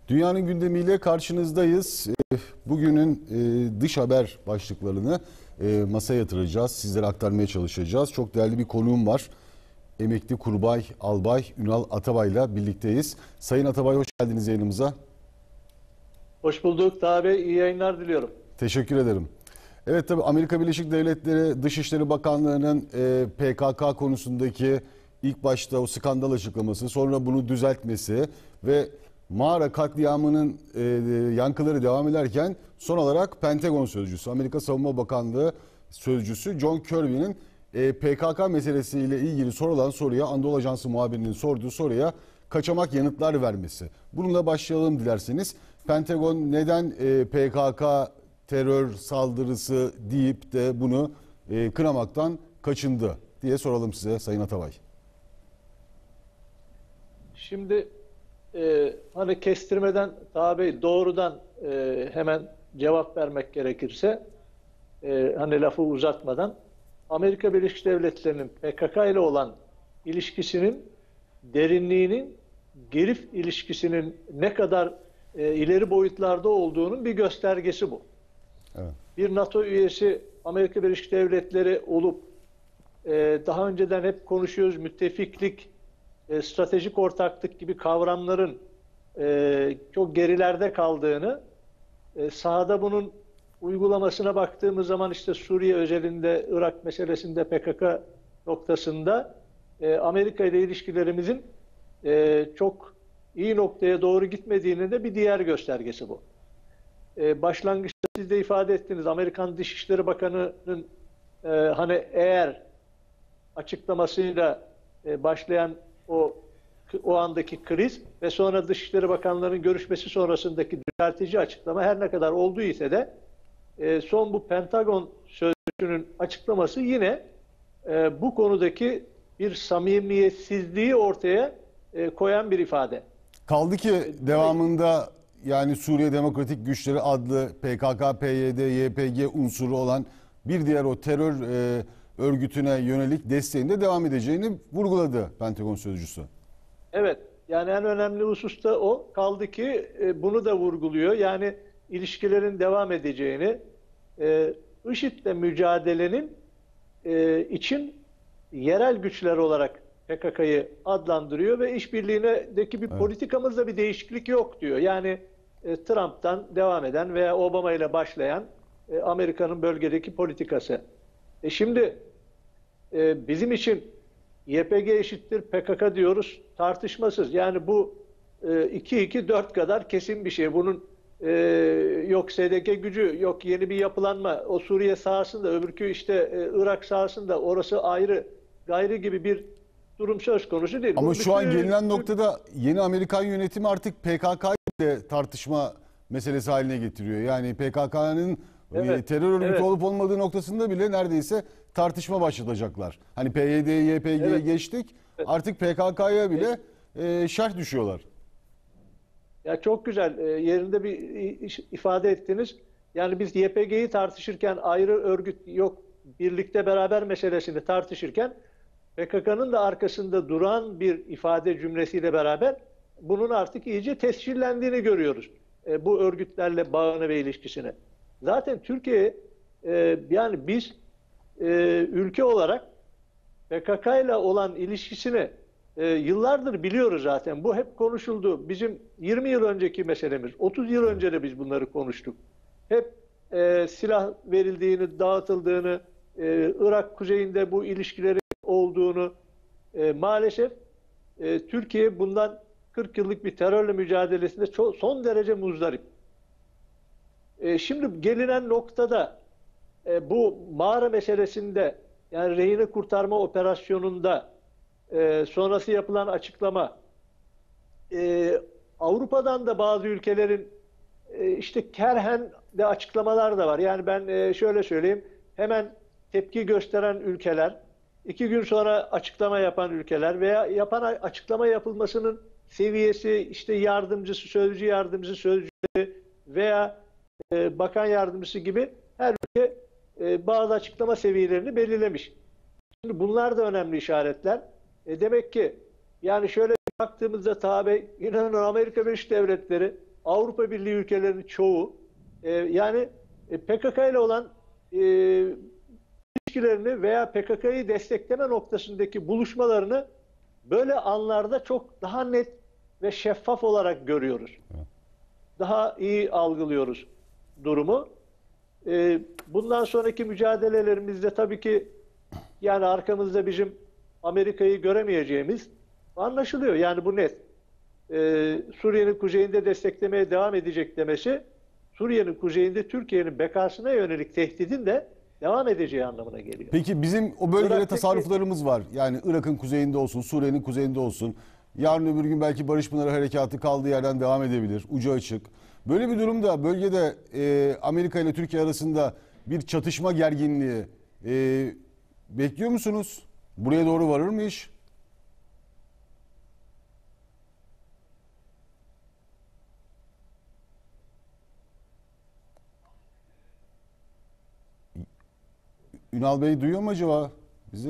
Dünyanın gündemiyle karşınızdayız. Bugünün dış haber başlıklarını masaya yatıracağız. Sizlere aktarmaya çalışacağız. Çok değerli bir konuğum var. Emekli Kurbay Albay Ünal Atabay'la birlikteyiz. Sayın Atabay, hoş geldiniz yayınımıza. Hoş bulduk Taha Bey. İyi yayınlar diliyorum. Teşekkür ederim. Evet, tabii Amerika Birleşik Devletleri Dışişleri Bakanlığı'nın PKK konusundaki ilk başta o skandal açıklaması, sonra bunu düzeltmesi ve mağara katliamının yankıları devam ederken son olarak Pentagon sözcüsü, Amerika Savunma Bakanlığı sözcüsü John Kirby'nin PKK meselesiyle ilgili sorulan soruya, Anadolu Ajansı muhabirinin sorduğu soruya kaçamak yanıtlar vermesi. Bununla başlayalım dilerseniz. Pentagon neden PKK terör saldırısı deyip de bunu kınamaktan kaçındı diye soralım size Sayın Atabay. Şimdi hani kestirmeden Taha Bey doğrudan hemen cevap vermek gerekirse hani lafı uzatmadan Amerika Birleşik Devletleri'nin PKK ile olan ilişkisinin derinliğinin Girif ilişkisinin ne kadar ileri boyutlarda olduğunun bir göstergesi bu. Evet. Bir NATO üyesi Amerika Birleşik Devletleri olup daha önceden hep konuşuyoruz, müttefiklik, stratejik ortaklık gibi kavramların çok gerilerde kaldığını, sahada bunun uygulamasına baktığımız zaman işte Suriye özelinde, Irak meselesinde, PKK noktasında Amerika ile ilişkilerimizin çok iyi noktaya doğru gitmediğinin de bir diğer göstergesi bu. Başlangıçta siz de ifade ettiniz, Amerikan Dışişleri Bakanı'nın hani eğer açıklamasıyla başlayan o andaki kriz ve sonra Dışişleri Bakanları'nın görüşmesi sonrasındaki düzeltici açıklama her ne kadar olduğu ise de son bu Pentagon sözcüsünün açıklaması yine bu konudaki bir samimiyetsizliği ortaya koyan bir ifade. Kaldı ki devamında yani Suriye Demokratik Güçleri adlı PKK, PYD, YPG unsuru olan bir diğer o terör örgütüne yönelik desteğinde devam edeceğini vurguladı Pentagon sözcüsü. Evet, yani en önemli husus da o. Kaldı ki bunu da vurguluyor. Yani ilişkilerin devam edeceğini, IŞİD'le mücadelenin için yerel güçler olarak PKK'yı adlandırıyor ve işbirliğindeki bir politikamızda bir değişiklik yok diyor. Yani Trump'tan devam eden veya Obama ile başlayan Amerika'nın bölgedeki politikası. Şimdi bizim için YPG eşittir PKK diyoruz, tartışmasız. Yani bu 2-2-4 kadar kesin bir şey. Bunun yok SDG gücü, yok yeni bir yapılanma, o Suriye sahasında, öbürkü işte Irak sahasında, orası ayrı, gayrı gibi bir durum söz konusu değil. Ama şu an gelinen noktada yeni Amerikan yönetimi artık PKK'yı de tartışma meselesi haline getiriyor. Yani PKK'nın terör örgütü olup olmadığı noktasında bile neredeyse tartışma başlatacaklar. Hani PYD, YPG'ye geçtik, artık PKK'ya bile şerh düşüyorlar. Ya çok güzel, yerinde bir ifade ettiniz. Yani biz YPG'yi tartışırken, ayrı örgüt yok, birlikte beraber meselesini tartışırken PKK'nın da arkasında duran bir ifade cümlesiyle beraber bunun artık iyice tescillendiğini görüyoruz. Bu örgütlerle bağını ve ilişkisini. Zaten Türkiye, yani biz ülke olarak PKK ile olan ilişkisini yıllardır biliyoruz zaten. Bu hep konuşuldu. Bizim 20 yıl önceki meselemiz, 30 yıl önce de biz bunları konuştuk. Hep silah verildiğini, dağıtıldığını, Irak kuzeyinde bu ilişkilerin olduğunu, maalesef Türkiye bundan 40 yıllık bir terörle mücadelesinde son derece muzdarip. Şimdi gelinen noktada bu mağara meselesinde, yani rehine kurtarma operasyonunda sonrası yapılan açıklama, Avrupa'dan da bazı ülkelerin işte kerhen de açıklamalar da var. Yani ben şöyle söyleyeyim, hemen tepki gösteren ülkeler, 2 gün sonra açıklama yapan ülkeler veya yapan açıklama yapılmasının seviyesi işte yardımcısı, sözcü yardımcısı, sözcüleri veya bakan yardımcısı gibi her ülke bazı açıklama seviyelerini belirlemiş. Şimdi bunlar da önemli işaretler. Demek ki yani şöyle baktığımızda Taha Bey, inanın Amerika Birleşik Devletleri Avrupa Birliği ülkelerinin çoğu yani PKK ile olan ilişkilerini veya PKK'yı destekleme noktasındaki buluşmalarını böyle anlarda çok daha net ve şeffaf olarak görüyoruz. Daha iyi algılıyoruz durumu. Bundan sonraki mücadelelerimizde tabii ki yani arkamızda bizim Amerika'yı göremeyeceğimiz anlaşılıyor. Yani bu net. Suriye'nin kuzeyinde desteklemeye devam edecek demesi, Suriye'nin kuzeyinde Türkiye'nin bekasına yönelik tehdidin de devam edeceği anlamına geliyor. Peki bizim o bölgede Irak'taki tasarruflarımız var. Yani Irak'ın kuzeyinde olsun, Suriye'nin kuzeyinde olsun. Yarın öbür gün belki Barış Pınarı Harekatı kaldığı yerden devam edebilir. Ucu açık. Böyle bir durumda bölgede Amerika ile Türkiye arasında bir çatışma gerginliği bekliyor musunuz? Buraya doğru varır mı iş? Ünal Bey duyuyor mu acaba bizi?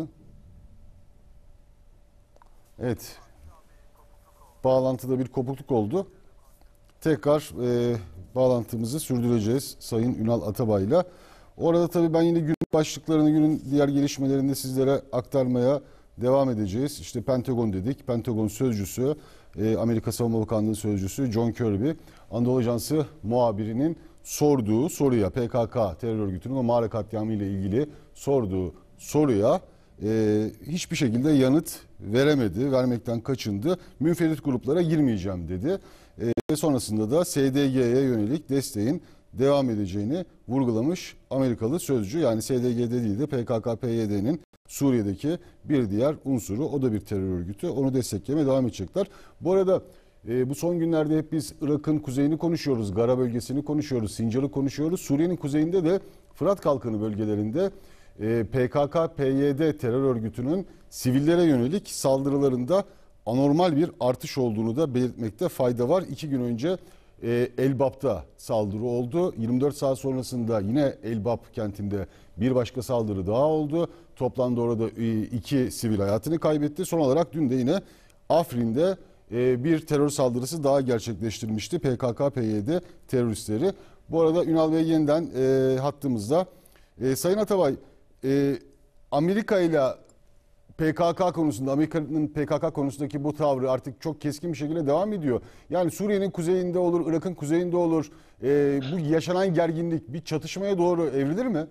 Evet. Bağlantıda bir kopukluk oldu. Tekrar bağlantımızı sürdüreceğiz Sayın Ünal Atabay'la. Orada tabii ben yine günün başlıklarını, günün diğer gelişmelerini de sizlere aktarmaya devam edeceğiz. İşte Pentagon dedik. Pentagon sözcüsü, Amerika Savunma Bakanlığı sözcüsü John Kirby, Anadolu Ajansı muhabirinin sorduğu soruya, PKK terör örgütünün o mağara katliamı ile ilgili sorduğu soruya hiçbir şekilde yanıt veremedi, vermekten kaçındı. Münferit gruplara girmeyeceğim dedi. Ve sonrasında da SDG'ye yönelik desteğin devam edeceğini vurgulamış Amerikalı sözcü. Yani SDG'de değil de PKK-PYD'nin Suriye'deki bir diğer unsuru, o da bir terör örgütü. Onu desteklemeye devam edecekler. Bu arada bu son günlerde hep biz Irak'ın kuzeyini konuşuyoruz, Gara bölgesini konuşuyoruz, Sincar'ı konuşuyoruz. Suriye'nin kuzeyinde de Fırat Kalkanı bölgelerinde PKK-PYD terör örgütünün sivillere yönelik saldırılarında anormal bir artış olduğunu da belirtmekte fayda var. 2 gün önce Elbap'ta saldırı oldu. 24 saat sonrasında yine Elbap kentinde bir başka saldırı daha oldu. Toplamda orada 2 sivil hayatını kaybetti. Son olarak dün de yine Afrin'de bir terör saldırısı daha gerçekleştirmişti PKK-PYD teröristleri. Bu arada Ünal Bey yeniden hattımızda. Sayın Atabay, Amerika ile PKK konusunda, Amerika'nın PKK konusundaki bu tavrı artık çok keskin bir şekilde devam ediyor. Yani Suriye'nin kuzeyinde olur, Irak'ın kuzeyinde olur. Bu yaşanan gerginlik bir çatışmaya doğru evrilir mi?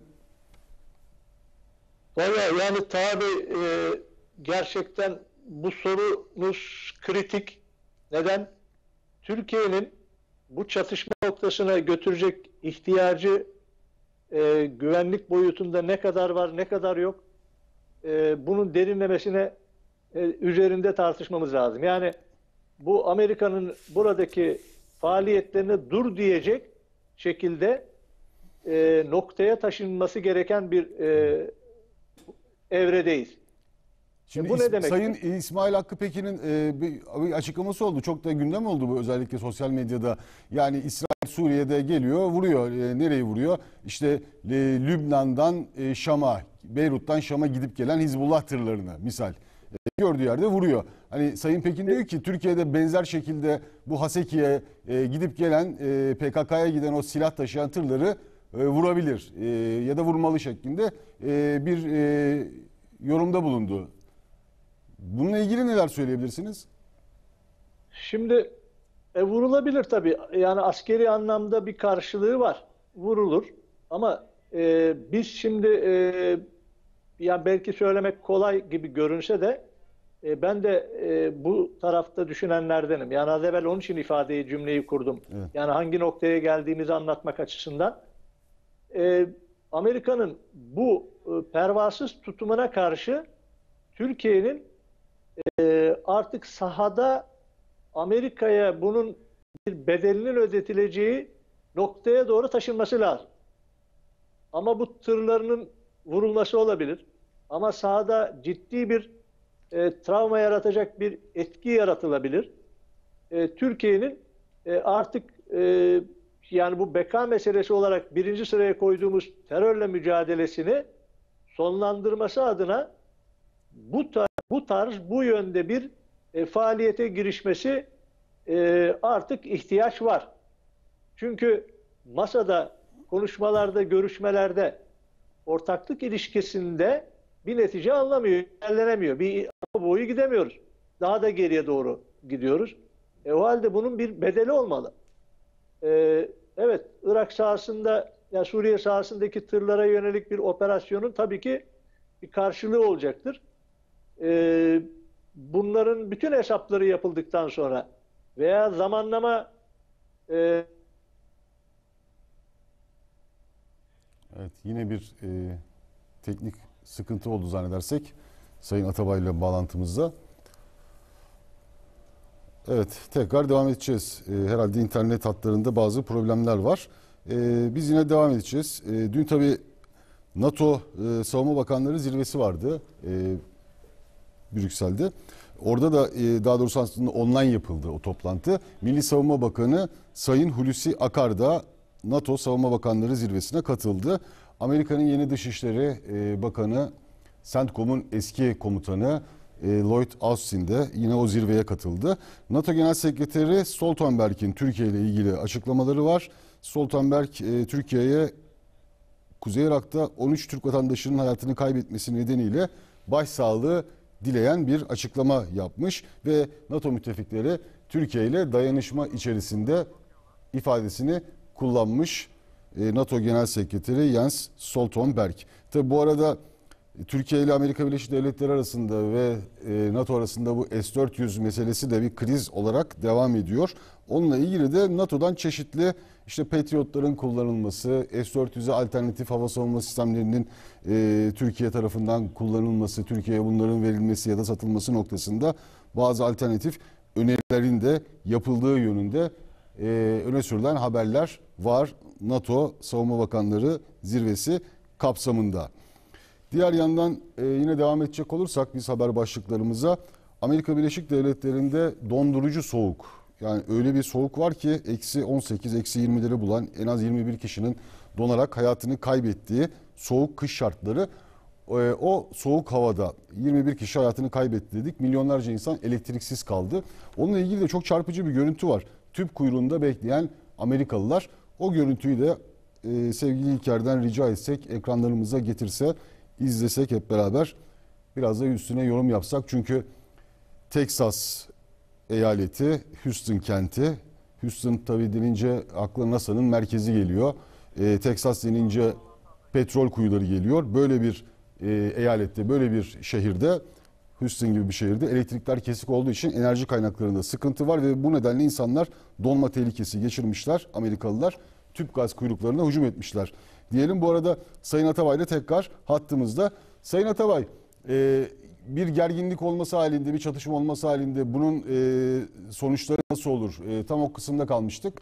Vallahi yani tabii gerçekten bu sorunuz kritik. Neden? Türkiye'nin bu çatışma noktasına götürecek ihtiyacı güvenlik boyutunda ne kadar var, ne kadar yok? Bunun derinlemesine üzerinde tartışmamız lazım. Yani bu Amerika'nın buradaki faaliyetlerine dur diyecek şekilde noktaya taşınması gereken bir evredeyiz. Şimdi bu ne demek? Sayın İsmail Hakkı Pekin'in bir açıklaması oldu. Çok da gündem oldu bu, özellikle sosyal medyada. Yani İsrail Suriye'de geliyor, vuruyor. Nereyi vuruyor? İşte Lübnan'dan Şam'a, Beyrut'tan Şam'a gidip gelen Hizbullah tırlarını misal. Gördüğü yerde vuruyor. Hani Sayın Pekin diyor ki Türkiye'de benzer şekilde bu Haseki'ye gidip gelen PKK'ya giden o silah taşıyan tırları vurabilir ya da vurmalı şeklinde bir yorumda bulundu. Bununla ilgili neler söyleyebilirsiniz? Şimdi vurulabilir tabii. Yani askeri anlamda bir karşılığı var. Vurulur. Ama biz şimdi yani belki söylemek kolay gibi görünse de ben de bu tarafta düşünenlerdenim. Yani az evvel onun için cümleyi kurdum. Evet. Yani hangi noktaya geldiğimizi anlatmak açısından. Amerika'nın bu pervasız tutumuna karşı Türkiye'nin artık sahada Amerika'ya bunun bir bedelinin ödetileceği noktaya doğru taşınması lazım. Ama bu tırlarının vurulması olabilir. Ama sahada ciddi bir travma yaratacak bir etki yaratılabilir. Türkiye'nin artık yani bu beka meselesi olarak birinci sıraya koyduğumuz terörle mücadelesini sonlandırması adına bu yönde bir faaliyete girişmesi artık ihtiyaç var. Çünkü masada, konuşmalarda, görüşmelerde, ortaklık ilişkisinde bir netice alınamıyor, ilerlenemiyor. Bir boyu gidemiyoruz. Daha da geriye doğru gidiyoruz. O halde bunun bir bedeli olmalı. Evet, Irak sahasında, ya Suriye sahasındaki tırlara yönelik bir operasyonun tabii ki bir karşılığı olacaktır. Bunların bütün hesapları yapıldıktan sonra veya zamanlama Evet, yine bir teknik sıkıntı oldu zannedersek Sayın Atabay ile bağlantımızda. Evet, tekrar devam edeceğiz. Herhalde internet hatlarında bazı problemler var. Biz yine devam edeceğiz. Dün tabii NATO Savunma Bakanları zirvesi vardı Brüksel'de. Orada da daha doğrusu aslında online yapıldı o toplantı. Milli Savunma Bakanı Sayın Hulusi Akar da NATO Savunma Bakanları zirvesine katıldı. Amerika'nın yeni Dışişleri Bakanı, CENTCOM'un eski komutanı Lloyd Austin de yine o zirveye katıldı. NATO Genel Sekreteri Stoltenberg'in Türkiye ile ilgili açıklamaları var. Stoltenberg Türkiye'ye Kuzey Irak'ta 13 Türk vatandaşının hayatını kaybetmesi nedeniyle başsağlığı dileyen bir açıklama yapmış ve NATO müttefikleri Türkiye ile dayanışma içerisinde ifadesini kullanmış NATO Genel Sekreteri Jens Stoltenberg. Tabi bu arada Türkiye ile Amerika Birleşik Devletleri arasında ve NATO arasında bu S-400 meselesi de bir kriz olarak devam ediyor. Onunla ilgili de NATO'dan çeşitli işte Patriot'ların kullanılması, S-400'e alternatif hava savunma sistemlerinin Türkiye tarafından kullanılması, Türkiye'ye bunların verilmesi ya da satılması noktasında bazı alternatif önerilerin de yapıldığı yönünde öne sürülen haberler var NATO Savunma Bakanları zirvesi kapsamında. Diğer yandan yine devam edecek olursak biz haber başlıklarımıza, Amerika Birleşik Devletleri'nde dondurucu soğuk, yani öyle bir soğuk var ki -18, -20'leri bulan en az 21 kişinin donarak hayatını kaybettiği soğuk kış şartları. O soğuk havada 21 kişi hayatını kaybetti dedik. Milyonlarca insan elektriksiz kaldı. Onunla ilgili de çok çarpıcı bir görüntü var. Tüp kuyruğunda bekleyen Amerikalılar. O görüntüyü de sevgili İlker'den rica etsek, ekranlarımıza getirse, izlesek hep beraber, biraz da üstüne yorum yapsak. Çünkü Texas eyaleti, Houston kenti. Houston tabii denince akla NASA'nın merkezi geliyor. Texas denince petrol kuyuları geliyor. Böyle bir eyalette, böyle bir şehirde, Houston gibi bir şehirde elektrikler kesik olduğu için enerji kaynaklarında sıkıntı var ve bu nedenle insanlar donma tehlikesi geçirmişler. Amerikalılar tüp gaz kuyruklarına hücum etmişler. Diyelim, bu arada Sayın Atabay da tekrar hattımızda. Sayın Atabay, bir gerginlik olması halinde, bir çatışma olması halinde bunun sonuçları nasıl olur? Tam o kısımda kalmıştık.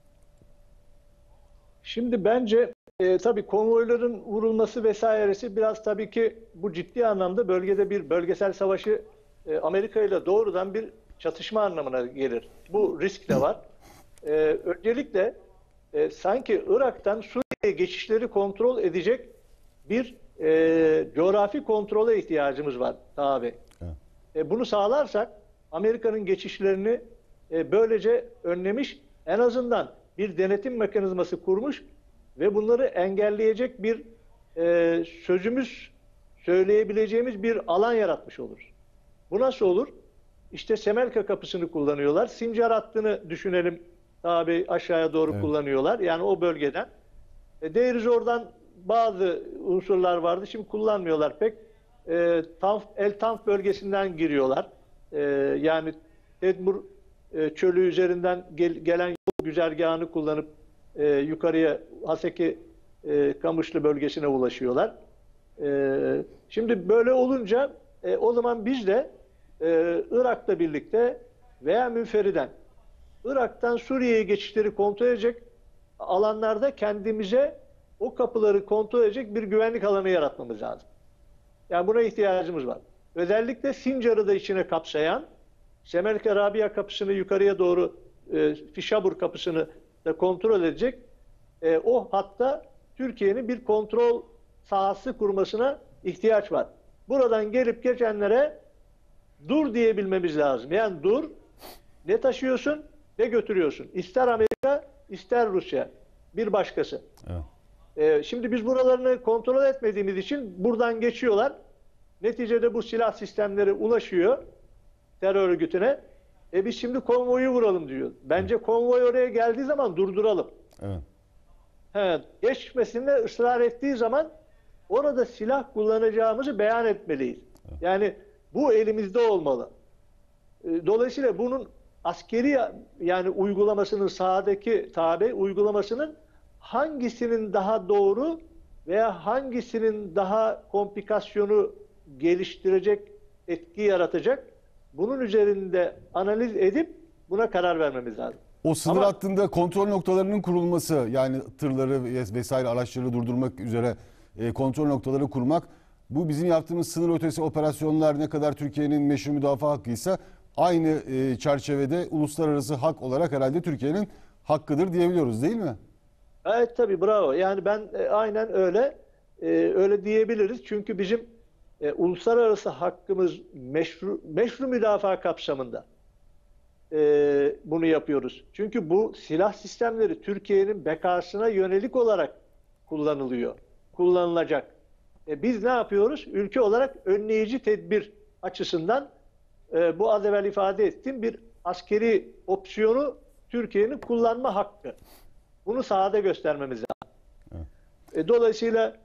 Şimdi bence tabii konvoyların vurulması vesairesi biraz tabii ki bu ciddi anlamda bölgede bir bölgesel savaşı Amerika ile doğrudan bir çatışma anlamına gelir. Bu risk de var. Öncelikle sanki Irak'tan Suriye'ye geçişleri kontrol edecek bir coğrafi kontrole ihtiyacımız var tabii. Evet. Bunu sağlarsak Amerika'nın geçişlerini böylece önlemiş, en azından bir denetim mekanizması kurmuş ve bunları engelleyecek bir sözümüz söyleyebileceğimiz bir alan yaratmış olur. Bu nasıl olur? İşte Semelka kapısını kullanıyorlar. Sincar hattını düşünelim. Tabi aşağıya doğru kullanıyorlar. Yani o bölgeden. Deir Zor'dan bazı unsurlar vardı. Şimdi kullanmıyorlar pek. El Tanf bölgesinden giriyorlar. Yani Tedmur çölü üzerinden gelen yol güzergahını kullanıp yukarıya Haseki Kamışlı bölgesine ulaşıyorlar. Şimdi böyle olunca o zaman biz de Irak'la birlikte veya münferiden Irak'tan Suriye'ye geçişleri kontrol edecek alanlarda kendimize o kapıları kontrol edecek bir güvenlik alanı yaratmamız lazım. Yani buna ihtiyacımız var. Özellikle Sincar'ı da içine kapsayan, Semelka Rabia kapısını yukarıya doğru Fişabur kapısını da kontrol edecek o hatta Türkiye'nin bir kontrol sahası kurmasına ihtiyaç var. Buradan gelip geçenlere dur diyebilmemiz lazım. Yani dur, ne taşıyorsun, ne götürüyorsun. İster Amerika, ister Rusya, bir başkası. Evet. Şimdi biz buralarını kontrol etmediğimiz için buradan geçiyorlar. Neticede bu silah sistemleri ulaşıyor terör örgütüne. Biz şimdi konvoyu vuralım diyor. Bence konvoy oraya geldiği zaman durduralım. Evet. Geçmesinde ısrar ettiği zaman orada silah kullanacağımızı beyan etmeliyiz. Yani bu elimizde olmalı. Dolayısıyla bunun askeri yani uygulamasının sahadaki tabi uygulamasının hangisinin daha doğru veya hangisinin daha komplikasyonu geliştirecek, etki yaratacak bunun üzerinde analiz edip buna karar vermemiz lazım. O sınır Ama hattında kontrol noktalarının kurulması, yani tırları vesaire araçları durdurmak üzere kontrol noktaları kurmak, bu bizim yaptığımız sınır ötesi operasyonlar ne kadar Türkiye'nin meşru müdafaa hakkıysa aynı çerçevede uluslararası hak olarak herhalde Türkiye'nin hakkıdır diyebiliyoruz, değil mi? evet tabii bravo. Yani ben aynen öyle diyebiliriz. Çünkü bizim uluslararası hakkımız meşru müdafaa kapsamında bunu yapıyoruz. Çünkü bu silah sistemleri Türkiye'nin bekasına yönelik olarak kullanılacak. Biz ne yapıyoruz? Ülke olarak önleyici tedbir açısından bu az evvel ifade ettiğim bir askeri opsiyonu Türkiye'nin kullanma hakkı. Bunu sahada göstermemiz lazım. Evet. Dolayısıyla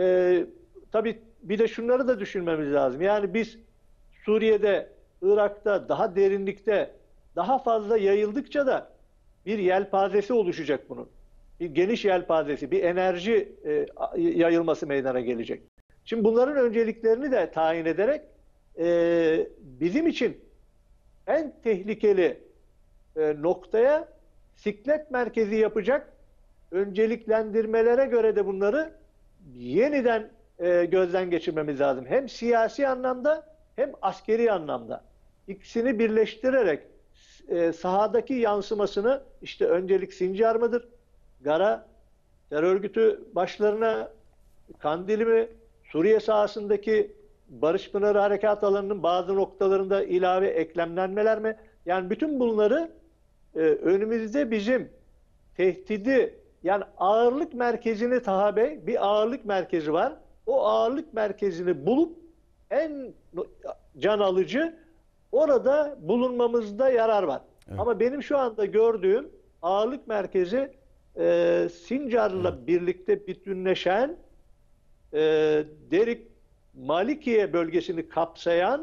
tabii bir de şunları da düşünmemiz lazım. Yani biz Suriye'de, Irak'ta, daha derinlikte, daha fazla yayıldıkça da bir yelpazesi oluşacak bunun. Bir geniş yelpazesi, bir enerji yayılması meydana gelecek. Şimdi bunların önceliklerini de tayin ederek bizim için en tehlikeli noktaya siklet merkezi yapacak önceliklendirmelere göre de bunları yeniden gözden geçirmemiz lazım. Hem siyasi anlamda hem askeri anlamda. İkisini birleştirerek sahadaki yansımasını işte öncelik Sincar mıdır? Gara, terör örgütü başlarına Kandili mi? Suriye sahasındaki Barış Pınarı Harekat Alanı'nın bazı noktalarında ilave eklemlenmeler mi? Yani bütün bunları önümüzde bizim tehdidi yani ağırlık merkezini Taha Bey bir ağırlık merkezi var. O ağırlık merkezini bulup en can alıcı orada bulunmamızda yarar var. Evet. Ama benim şu anda gördüğüm ağırlık merkezi Sincar'la birlikte bütünleşen Derik Malikiye bölgesini kapsayan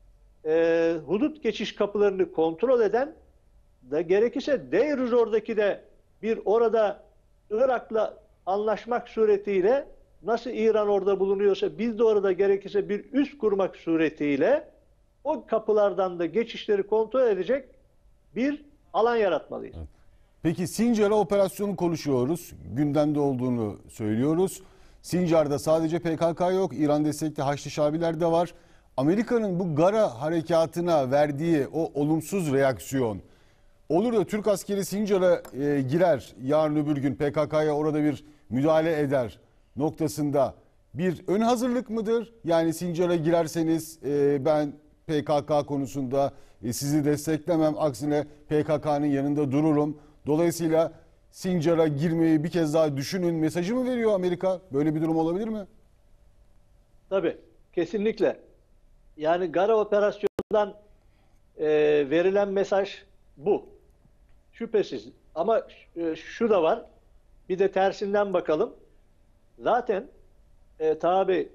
hudut geçiş kapılarını kontrol eden da gerekirse Deir oradaki de bir orada Irak'la anlaşmak suretiyle nasıl İran orada bulunuyorsa biz de orada gerekirse bir üs kurmak suretiyle o kapılardan da geçişleri kontrol edecek bir alan yaratmalıyız. Evet. Peki Sincar'a operasyonu konuşuyoruz. Gündemde olduğunu söylüyoruz. Sincar'da sadece PKK yok. İran destekli Haçlı Şabiler de var. Amerika'nın bu Gara harekatına verdiği o olumsuz reaksiyon olur da Türk askeri Sincar'a girer, yarın öbür gün PKK'ya orada bir müdahale eder noktasında bir ön hazırlık mıdır? Yani Sincar'a girerseniz ben PKK konusunda sizi desteklemem, aksine PKK'nın yanında dururum. Dolayısıyla Sincar'a girmeyi bir kez daha düşünün mesajı mı veriyor Amerika? Böyle bir durum olabilir mi? Tabii, kesinlikle. Yani Gara operasyonundan verilen mesaj bu. Şüphesiz. Ama şu da var. Bir de tersinden bakalım. Zaten tabi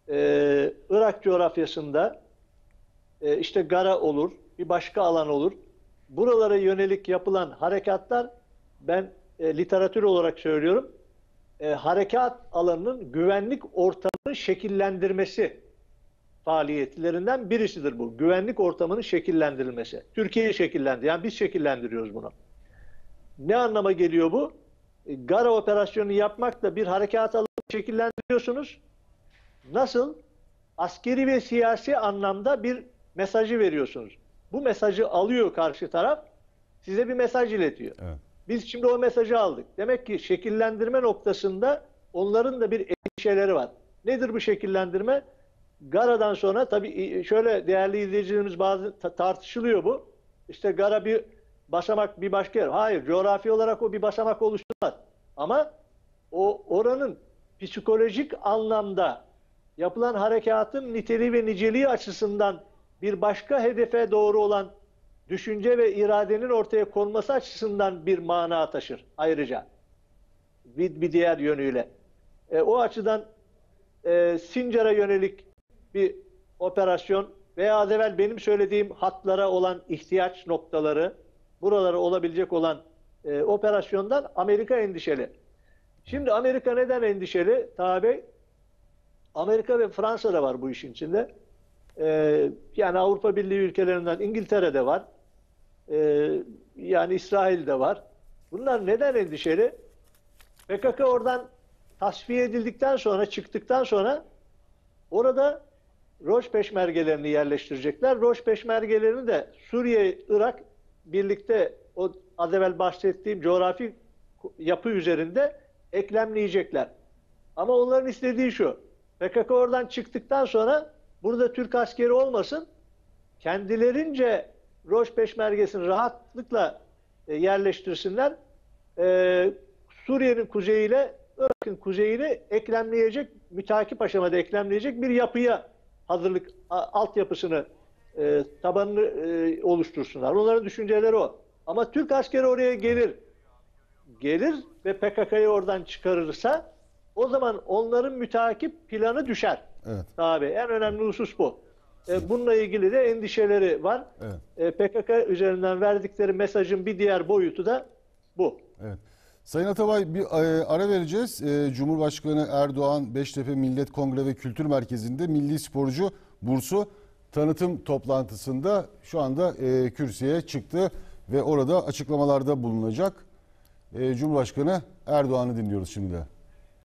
Irak coğrafyasında işte Gara olur, bir başka alan olur. Buralara yönelik yapılan harekatlar ben literatür olarak söylüyorum. Harekat alanının güvenlik ortamını şekillendirmesi faaliyetlerinden birisidir bu. Güvenlik ortamının şekillendirilmesi. Türkiye'yi şekillendiriyor. Yani biz şekillendiriyoruz bunu. Ne anlama geliyor bu? Gara operasyonu yapmakla bir harekat alanı şekillendiriyorsunuz. Nasıl? Askeri ve siyasi anlamda bir mesajı veriyorsunuz. Bu mesajı alıyor karşı taraf, size bir mesaj iletiyor. Evet. Biz şimdi o mesajı aldık. Demek ki şekillendirme noktasında onların da bir endişeleri var. Nedir bu şekillendirme? Gara'dan sonra tabii şöyle değerli izleyicilerimiz bazı tartışılıyor bu. İşte Gara bir basamak bir başka yer. Hayır, coğrafi olarak o bir basamak oluşturmaz. Ama o oranın psikolojik anlamda yapılan harekatın niteliği ve niceliği açısından bir başka hedefe doğru olan düşünce ve iradenin ortaya konması açısından bir mana taşır ayrıca. Bir diğer yönüyle. O açıdan Sincar'a yönelik bir operasyon veya az evvel benim söylediğim hatlara olan ihtiyaç noktaları, buralara olabilecek olan operasyondan Amerika endişeli. Şimdi Amerika neden endişeli? Taha Bey, Amerika ve Fransa da var bu işin içinde. Yani Avrupa Birliği ülkelerinden İngiltere'de var. Yani İsrail'de var. Bunlar neden endişeli? PKK oradan tasfiye edildikten sonra, çıktıktan sonra orada Roj peşmergelerini yerleştirecekler. Roj peşmergelerini de Suriye, Irak birlikte o az evvel bahsettiğim coğrafi yapı üzerinde eklemleyecekler. Ama onların istediği şu: PKK oradan çıktıktan sonra burada Türk askeri olmasın, kendilerince Roj peşmergesini rahatlıkla yerleştirsinler. Suriye'nin kuzeyiyle Irak'ın kuzeyini eklemleyecek, mütakip aşamada eklemleyecek bir yapıya hazırlık, altyapısını, tabanını oluştursunlar. Onların düşünceleri o. Ama Türk askeri oraya gelir ve PKK'yı oradan çıkarırsa o zaman onların mütakip planı düşer. Evet. Tabii en önemli husus bu. Bununla ilgili de endişeleri var. Evet. PKK üzerinden verdikleri mesajın bir diğer boyutu da bu. Evet. Sayın Atabay, bir ara vereceğiz. Cumhurbaşkanı Erdoğan Beştepe Millet Kongre ve Kültür Merkezi'nde Milli Sporcu Bursu tanıtım toplantısında şu anda kürsüye çıktı ve orada açıklamalarda bulunacak. Cumhurbaşkanı Erdoğan'ı dinliyoruz şimdi de.